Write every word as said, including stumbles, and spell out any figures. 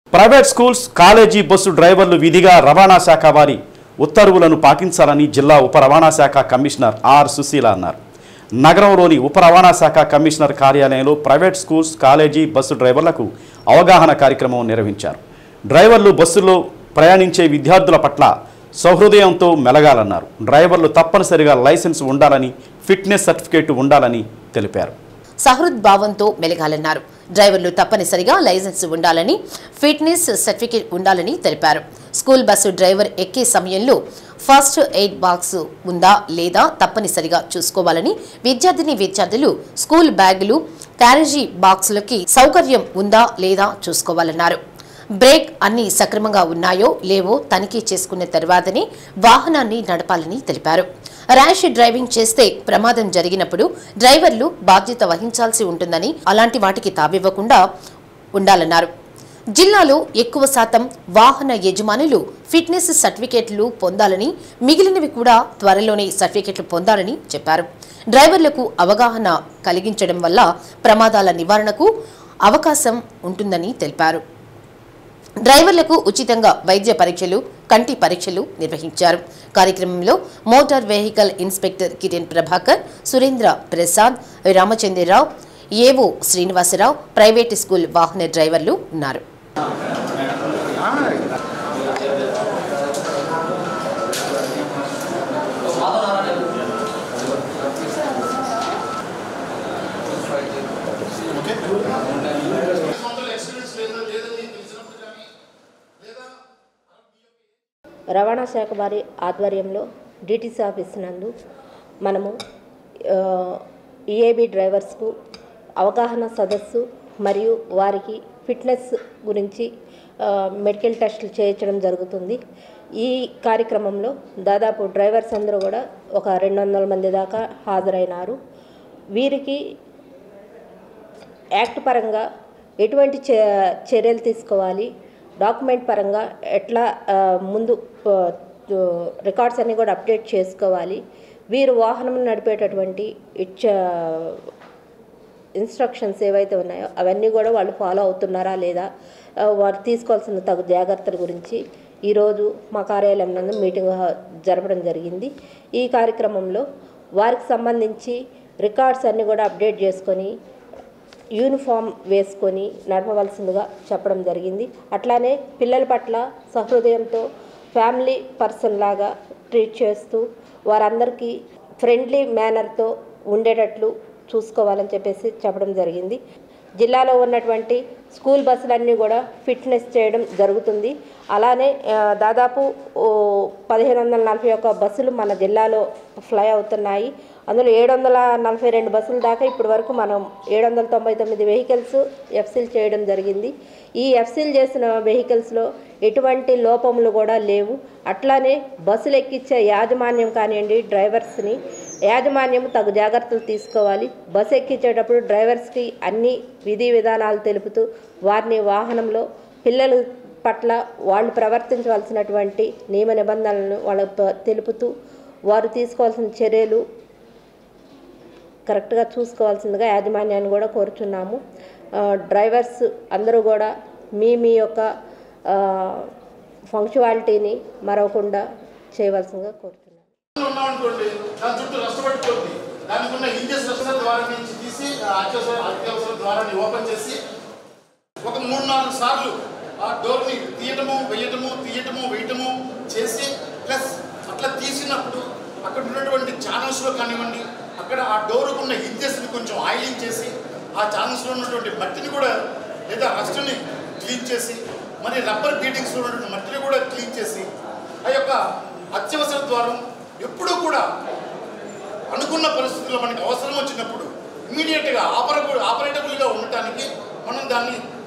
Private schools college bus డ్రైవర్లు విధిగా రవాణా శాఖ వారి ఉత్తర్వులను పాటించాలని జిల్లా ఉప రవాణా శాఖ కమిషనర్ ఆర్ సుశీల అన్నారు. నగరంలోని ఉప రవాణా శాఖ కమిషనర్ కార్యాలయంలో ప్రైవేట్ స్కూల్స్ కాలేజీ బస్సు డ్రైవర్లకు అవగాహన కార్యక్రమం నిర్వహించారు. డ్రైవర్లు బస్సులో ప్రయాణించే విద్యార్థుల పట్ల సహృదయంతో మెలగాలన్నారు. డ్రైవర్లు తప్పనిసరిగా లైసెన్స్ ఉండాలని, ఫిట్నెస్ సర్టిఫికేట్ ఉండాలని తెలిపారు. సహృద్భావంతో మెలగాలన్నారు. డ్రైవర్లు తప్పనిసరిగా లైసెన్స్ ఉండాలని, ఫిట్నెస్ సర్టిఫికేట్ ఉండాలని తెలిపారు. స్కూల్ బస్సు డ్రైవర్ ఎక్కే సమయంలో ఫస్ట్ ఎయిడ్ బాక్స్ ఉందా లేదా తప్పనిసరిగా చూసుకోవాలని, విద్యార్థిని విద్యార్థులు స్కూల్ బ్యాగులు, క్యారేజీ బాక్సులకి సౌకర్యం ఉందా లేదా చూసుకోవాలన్నారు. బ్రేక్ అన్ని సక్రమంగా ఉన్నాయో లేవో తనిఖీ చేసుకున్న తర్వాతనే వాహనాన్ని నడపాలని తెలిపారు. ర్యాష్ డ్రైవింగ్ చేస్తే ప్రమాదం జరిగినప్పుడు డ్రైవర్లు బాధ్యత వహించాల్సి ఉంటుందని, అలాంటి వాటికి తావివ్వకుండా ఉండాలన్నారు. జిల్లాలో ఎక్కువ శాతం వాహన యజమానులు ఫిట్నెస్ సర్టిఫికేట్లు పొందాలని, మిగిలినవి కూడా త్వరలోనే సర్టిఫికేట్లు పొందాలని చెప్పారు. డ్రైవర్లకు అవగాహన కలిగించడం వల్ల ప్రమాదాల నివారణకు అవకాశం ఉంటుందని తెలిపారు. డ్రైవర్లకు ఉచితంగా వైద్య పరీక్షలు, కంటి పరీక్షలు నిర్వహించారు. కార్యక్రమంలో motor vehicle inspector Kiran Prabhakar, Surendra Prasad, Ramachandrarao, AO Srinivasarao, private school వాహన డ్రైవర్లు ఉన్నారు. రవాణా శాఖ వారి ఆధ్వర్యంలో డిటిసి ఆఫీస్ నందు మనము ఈఏబీ డ్రైవర్స్కు అవగాహన సదస్సు మరియు వారికి ఫిట్నెస్ గురించి మెడికల్ టెస్టులు చేయించడం జరుగుతుంది. ఈ కార్యక్రమంలో దాదాపు డ్రైవర్స్ అందరూ కూడా ఒక రెండు వందల మంది దాకా హాజరైనారు. వీరికి యాక్ట్ పరంగా ఎటువంటి చర్యలు తీసుకోవాలి, డాక్యుమెంట్ పరంగా ఎట్లా ముందు రికార్డ్స్ అన్నీ కూడా అప్డేట్ చేసుకోవాలి, వీరు వాహనం నడిపేటటువంటి ఇచ్చ ఇన్స్ట్రక్షన్స్ ఏవైతే ఉన్నాయో అవన్నీ కూడా వాళ్ళు ఫాలో అవుతున్నారా లేదా, వారు తీసుకోవాల్సిన తగు జాగ్రత్తల గురించి ఈరోజు మా కార్యాలయం నందు మీటింగ్ జరపడం జరిగింది. ఈ కార్యక్రమంలో వారికి సంబంధించి రికార్డ్స్ అన్నీ కూడా అప్డేట్ చేసుకొని యూనిఫామ్ వేసుకొని నడపవలసిందిగా చెప్పడం జరిగింది. అట్లానే పిల్లల పట్ల సహృదయంతో ఫ్యామిలీ పర్సన్ లాగా ట్రీట్ చేస్తూ వారందరికీ ఫ్రెండ్లీ మేనర్తో ఉండేటట్లు చూసుకోవాలని చెప్పేసి చెప్పడం జరిగింది. జిల్లాలో ఉన్నటువంటి స్కూల్ బస్సులన్నీ కూడా ఫిట్నెస్ చేయడం జరుగుతుంది. అలానే దాదాపు పదిహేను వందల నలభై ఒక్క బస్సులు మన జిల్లాలో ఫ్లై అవుతున్నాయి. అందులో ఏడు వందల నలభై రెండు బస్సుల దాకా ఇప్పటి వరకు మనం ఏడు వందల తొంభై తొమ్మిది వెహికల్స్ ఎఫ్సీల్ చేయడం జరిగింది. ఈ ఎఫ్సీల్ చేసిన వెహికల్స్లో ఎటువంటి లోపములు కూడా లేవు. అట్లానే బస్సులు ఎక్కించే యాజమాన్యం కానివ్వండి, డ్రైవర్స్ని యాజమాన్యం తగు జాగ్రత్తలు తీసుకోవాలి. బస్సు ఎక్కించేటప్పుడు డ్రైవర్స్కి అన్ని విధి విధానాలు తెలుపుతూ వారిని వాహనంలో పిల్లల పట్ల వాళ్ళు ప్రవర్తించవలసినటువంటి నియమ నిబంధనలను వాళ్ళకు తెలుపుతూ వారు తీసుకోవాల్సిన చర్యలు కరెక్ట్గా చూసుకోవాల్సిందిగా యాజమాన్యాన్ని కూడా కోరుచున్నాము. డ్రైవర్స్ అందరూ కూడా మీ మీ యొక్క ఫంక్చువాలిటీని మరవకుండా చేయవలసిందిగా కోరుతున్నాము. ఒక మూడు నాలుగు సార్లు ఆ డోర్ని తీయటము వేయటము తీయటము వేయటము చేసి ప్లస్ అట్లా తీసినప్పుడు అక్కడ ఉన్నటువంటి ఛానల్స్లో కానివ్వండి, అక్కడ ఆ డోర్కు ఉన్న హింజెస్ని కొంచెం ఆయిలింగ్ చేసి ఆ ఛానల్స్లో ఉన్నటువంటి మట్టిని కూడా లేదా రస్ట్ని క్లీన్ చేసి, మరి రబ్బర్ బీటింగ్స్లో ఉన్నటువంటి మట్టిని కూడా క్లీన్ చేసి ఆ యొక్క అత్యవసర ద్వారం ఎప్పుడూ కూడా అనుకున్న పరిస్థితుల్లో మనకి అవసరం వచ్చినప్పుడు ఇమీడియట్గా ఆపరబుల్ ఆపరేటబుల్గా ఉండటానికి మనం దాన్ని